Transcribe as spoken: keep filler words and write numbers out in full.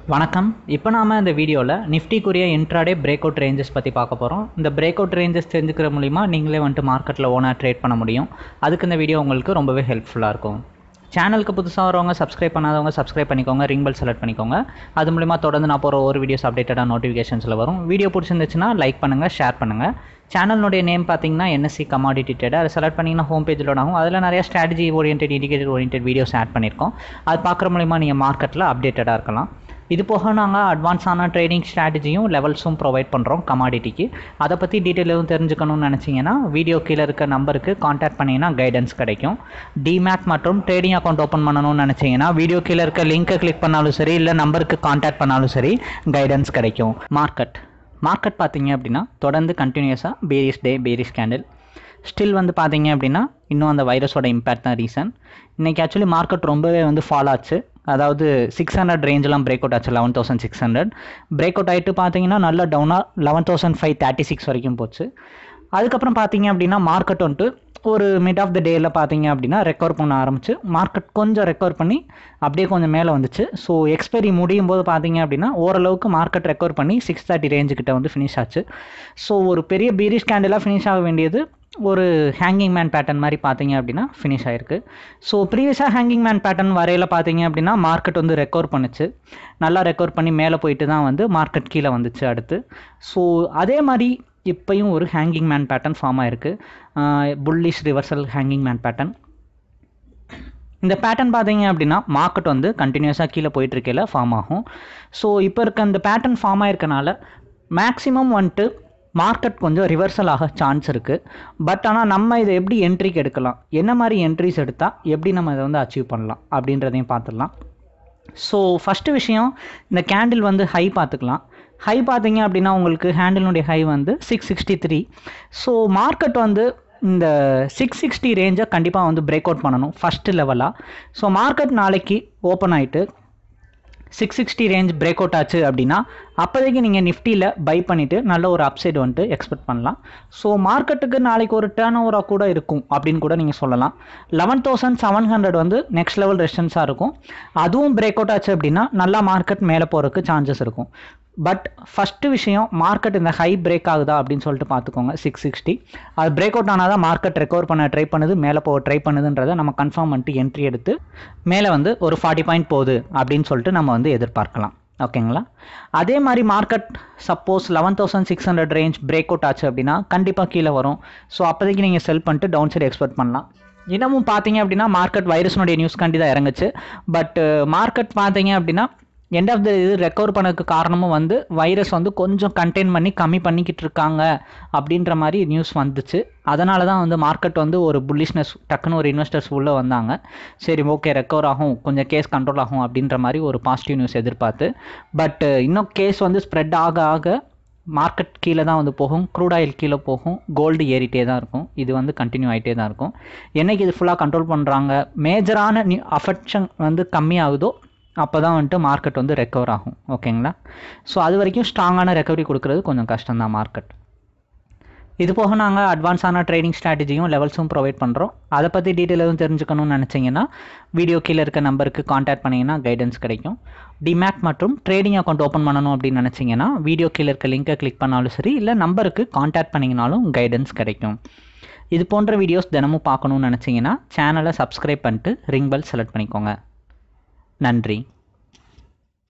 வணக்கம். இப்போ நாம இந்த வீடியோவில் நிஃப்டிக்குரிய இன்ட்ராடே பிரேக் அவுட் ரேஞ்சஸ் பற்றி பார்க்க போகிறோம். இந்த பிரேக் அவுட் ரேஞ்சஸ் தெரிஞ்சுக்கிற மூலிமா நீங்களே வந்துட்டு மார்க்கெட்டில் ஓனாக ட்ரேட் பண்ண முடியும். அதுக்கு இந்த வீடியோ உங்களுக்கு ரொம்பவே ஹெல்ப்ஃபுல்லாக இருக்கும். சேனலுக்கு புதுசாக வரவங்க சப்ஸ்கிரைப் பண்ணாதவங்க சப்ஸ்கிரைப் பண்ணிக்கோங்க, ரிங் பெல் செலக்ட் பண்ணிக்கோங்க. அது மூலிமா தொடர்ந்து நான் போகிற ஒரு வீடியோஸ் அப்டேட்டடாக நோட்டிஃபிகேஷன்ஸில் வரும். வீடியோ பிடிச்சிருந்துச்சுன்னா லைக் பண்ணுங்கள், ஷேர் பண்ணுங்கள். சேனலுடைய நேம் பார்த்தீங்கன்னா என்எஸ்சி கமாடிட்டி ட்ரேடர். அதை செலக்ட் பண்ணிங்கன்னா ஹோம் பேஜில் ஆகும். அதில் நிறைய strategy orient indicator orient videos add பண்ணியிருக்கோம். அது பார்க்குற மூலிமா நீங்கள் மார்க்கெட்டில் அப்டேட்டடாக இருக்கலாம். இது போக நாங்கள் அட்வான்ஸான ட்ரேடிங் ஸ்ட்ராட்டஜியும் லெவல்ஸும் ப்ரொவைட் பண்ணுறோம் கமாடிட்டிக்கு. அதை பற்றி டீட்டெயில் எதுவும் தெரிஞ்சுக்கணும்னு நினச்சிங்கன்னா வீடியோ கீழே இருக்க நம்பருக்கு காண்டாக்ட் பண்ணிங்கன்னா கைடன்ஸ் கிடைக்கும். டிமேட் மற்றும் ட்ரேடிங் அக்கௌண்ட் ஓப்பன் பண்ணணும்னு நினச்சிங்கன்னா வீடியோ கீழே இருக்க லிங்க்கை கிளிக் பண்ணாலும் சரி, இல்லை நம்பருக்கு காண்டாக்ட் பண்ணாலும் சரி, கைடன்ஸ் கிடைக்கும். மார்க்கெட் மார்க்கெட் பார்த்தீங்க அப்படின்னா தொடர்ந்து கண்டினியூஸாக bearish day bearish candle still வந்து பார்த்தீங்க அப்படின்னா இன்னும் அந்த வைரஸோட இம்பேக்ட் தான் ரீசன். இன்றைக்கி ஆக்சுவலி மார்க்கெட் ரொம்பவே வந்து ஃபால் ஆச்சு. அதாவது சிக்ஸ் ஹண்ட்ரட் ரேஞ்செலாம் பிரேக் அவுட் ஆச்சு. Eleven thousand six hundred break out ஆகிட்டு பார்த்தீங்கன்னா நல்ல டவுனாக eleven thousand five thirty six வரைக்கும் போச்சு. அதுக்கப்புறம் பார்த்தீங்க அப்படின்னா மார்க்கெட் வந்துட்டு ஒரு மிட் ஆஃப் த டேயில் பார்த்தீங்க அப்படின்னா ரெக்கவர் பண்ண ஆரம்பிச்சு மார்க்கெட் கொஞ்சம் ரெக்கவர் பண்ணி அப்படியே கொஞ்சம் மேலே வந்துச்சு. ஸோ எக்ஸ்பைரி முடியும் போது பார்த்தீங்க அப்படின்னா ஓரளவுக்கு மார்க்கெட் ரெக்கவர் பண்ணி சிக்ஸ் தேர்ட்டி ரேஞ்சுக்கிட்ட வந்து ஃபினிஷ் ஆச்சு. ஸோ ஒரு பெரிய பீரிஷ் கேண்டிலாக ஃபினிஷ் ஆக வேண்டியது ஒரு ஹேங்கிங் மேன் பேட்டர்ன் மாதிரி பார்த்தீங்க அப்படின்னா ஃபினிஷ் ஆகிருக்கு. ஸோ ப்ரீவியஸாக ஹேங்கிங் மேன் பேட்டர்ன் வரையில் பார்த்தீங்க அப்படின்னா மார்க்கெட் வந்து ரெக்கவர் பண்ணிச்சு. நல்லா ரெக்கவர் பண்ணி மேலே போயிட்டு தான் வந்து மார்க்கெட் கீழே வந்துச்சு அடுத்து. ஸோ அதே மாதிரி இப்போயும் ஒரு ஹேங்கிங் மேன் பேட்டர்ன் ஃபார்ம் ஆகிருக்கு. Bullish reversal hanging man pattern. இந்த பேட்டர்ன் பார்த்தீங்க அப்படின்னா மார்க்கெட் வந்து கண்டினியூஸாக கீழே போயிட்டுருக்கையில் ஃபார்ம் ஆகும். ஸோ இப்போ இருக்க இந்த பேட்டர்ன் ஃபார்ம் ஆகிருக்கனால மேக்ஸிமம் வந்துட்டு மார்க்கெட் கொஞ்சம் ரிவர்சல் ஆக சான்ஸ் இருக்குது. பட் ஆனால் நம்ம இதை எப்படி என்ட்ரிக்கு எடுக்கலாம், என்ன மாதிரி என்ட்ரிஸ் எடுத்தால் எப்படி நம்ம இதை வந்து அச்சீவ் பண்ணலாம் அப்படின்றதையும் பார்த்துடலாம். ஸோ ஃபஸ்ட்டு விஷயம், இந்த கேண்டில் வந்து ஹை பார்த்துக்கலாம். ஹை பார்த்தீங்க அப்படின்னா உங்களுக்கு ஹேண்டிலுடைய ஹை வந்து six sixty three. So market வந்து இந்த சிக்ஸ் சிக்ஸ்டி ரேஞ்சை கண்டிப்பாக வந்து பிரேக் அவுட் பண்ணணும் ஃபஸ்ட்டு லெவலாக. ஸோ மார்க்கெட் நாளைக்கு ஓப்பன் ஆகிட்டு six sixty range break out ஆச்சு அப்படின்னா அப்போதைக்கு நீங்கள் நிஃப்டியில் பை பண்ணிவிட்டு நல்ல ஒரு அப்சைட் வந்துட்டு எக்ஸ்பெக்ட் பண்ணலாம். ஸோ மார்க்கெட்டுக்கு நாளைக்கு ஒரு டேர்ன் ஓவராக கூட இருக்கும் அப்படின்னு கூட நீங்கள் சொல்லலாம். லெவன் தௌசண்ட் செவன் ஹண்ட்ரட் வந்து நெக்ஸ்ட் லெவல் ரெசிஸ்டன்ஸாக இருக்கும். அதுவும் பிரேக் அவுட் ஆச்சு அப்படின்னா நல்லா மார்க்கெட் மேலே போகிறதுக்கு சான்சஸ் இருக்கும். பட் ஃபஸ்ட்டு விஷயம், மார்க்கெட் இந்த ஹை பிரேக் ஆகுதா அப்படின்னு சொல்லிட்டு பார்த்துக்கோங்க. சிக்ஸ் சிக்ஸ்டி அது பிரேக் அவுட் ஆனால் தான் மார்க்கெட் ரெக்கவர் பண்ண ட்ரை பண்ணுது, மேலே போக ட்ரை பண்ணுதுன்றதை நம்ம கன்ஃபார்ம் பண்ணிட்டு என்ட்ரி எடுத்து மேலே வந்து ஒரு ஃபார்ட்டி பாயிண்ட் போகுது அப்படின்னு சொல்லிட்டு நம்ம வந்து எதிர்பார்க்கலாம். ஓகேங்களா? அதே மாதிரி market suppose eleven thousand six hundred range break out ஆச்சு அப்படின்னா கண்டிப்பாக கீழே வரும். ஸோ அப்போதைக்கு நீங்கள் செல் பண்ணிட்டு டவுன் சைடு எக்ஸ்பெக்ட் பண்ணலாம். இன்னமும் பார்த்தீங்க அப்படின்னா மார்க்கெட் வைரஸ்னுடைய நியூஸ் கண்டி தான் இறங்குச்சு. பட் மார்க்கெட் பார்த்தீங்க அப்படின்னா எண்ட் ஆஃப் த இது ரெக்கவர் பண்ணதுக்கு காரணமும் வந்து வைரஸ் வந்து கொஞ்சம் கண்டெயின் பண்ணி கம்மி பண்ணிக்கிட்டு இருக்காங்க அப்படின்ற மாதிரி நியூஸ் வந்துச்சு. அதனால தான் வந்து மார்க்கெட் வந்து ஒரு புல்லிஷ்னஸ் டக்குன்னு ஒரு இன்வெஸ்டர்ஸ் உள்ளே வந்தாங்க. சரி, ஓகே, ரெக்கவர் ஆகும், கொஞ்சம் கேஸ் கண்ட்ரோல் ஆகும் அப்படின்ற மாதிரி ஒரு பாசிட்டிவ் நியூஸ் எதிர்பார்த்து. பட் இன்னும் கேஸ் வந்து ஸ்ப்ரெட் ஆக ஆக மார்க்கெட் கீழே தான் வந்து போகும். க்ரூட் ஆயில் கீழே போகும், கோல்டு ஏறிட்டே தான் இருக்கும். இது வந்து கண்டினியூ ஆகிட்டே தான் இருக்கும். என்றைக்கு இது ஃபுல்லாக கண்ட்ரோல் பண்ணுறாங்க, மேஜரான நியூ அஃபெக்ஷன் வந்து கம்மியாகுதோ அப்போ தான் வந்துட்டு மார்க்கெட் வந்து ரெக்கவர் ஆகும். ஓகேங்களா? ஸோ அது வரைக்கும் ஸ்ட்ராங்கான ரெக்கவரி கொடுக்குறது கொஞ்சம் கஷ்டம்தான் மார்க்கெட். இது போக நாங்கள் அட்வான்ஸான ட்ரேடிங் ஸ்ட்ராட்டஜியும் லெவல்ஸும் ப்ரொவைட் பண்ணுறோம். அதை பற்றி டீட்டெயில் எதுவும் தெரிஞ்சுக்கணும்னு நினச்சிங்கன்னா வீடியோ கீழே இருக்க நம்பருக்கு காண்டாக்ட் பண்ணிங்கன்னா கைடன்ஸ் கிடைக்கும். டிமேட் மற்றும் ட்ரேடிங் அக்கௌண்ட் ஓப்பன் பண்ணணும் அப்படின்னு நினச்சிங்கன்னா வீடியோ கீழே இருக்க லிங்கை கிளிக் பண்ணாலும் சரி, இல்லை நம்பருக்கு காண்டாக்ட் பண்ணிங்கனாலும் கைடன்ஸ் கிடைக்கும். இது போன்ற வீடியோஸ் தினமும் பார்க்கணுன்னு நினச்சிங்கன்னா சேனலை சப்ஸ்கிரைப் பண்ணிட்டு ரிங் பெல் செலக்ட் பண்ணிக்கோங்க. நன்றி.